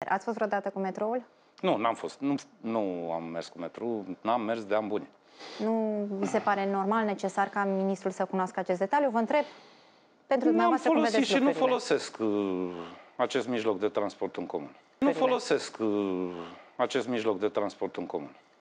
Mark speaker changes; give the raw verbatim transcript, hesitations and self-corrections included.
Speaker 1: Ați fost vreodată cu metroul?
Speaker 2: Nu, n-am fost. Nu, nu am mers cu metrou, n-am mers de ani buni.
Speaker 1: Nu vi se pare normal, necesar ca ministrul să cunoască acest detaliu? Vă întreb pentru
Speaker 2: N-am
Speaker 1: dumneavoastră cum
Speaker 2: folosit
Speaker 1: vedeți
Speaker 2: și nu
Speaker 1: lucrurile.
Speaker 2: folosesc uh, acest mijloc de transport în comun. Nu folosesc uh, acest mijloc de transport în comun.